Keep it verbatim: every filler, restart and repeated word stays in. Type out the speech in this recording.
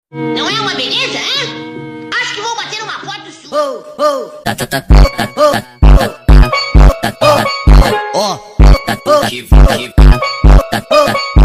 Não é uma beleza, hein? Acho que vou bater uma foto sua. Oh, oh, Tá, tá, tá, tá, oh, tá, tá, tá, tá, tá, tá, oh, tá, tá, tá, tá, tá, tá, tá, tá, tá, tá, tá, tá,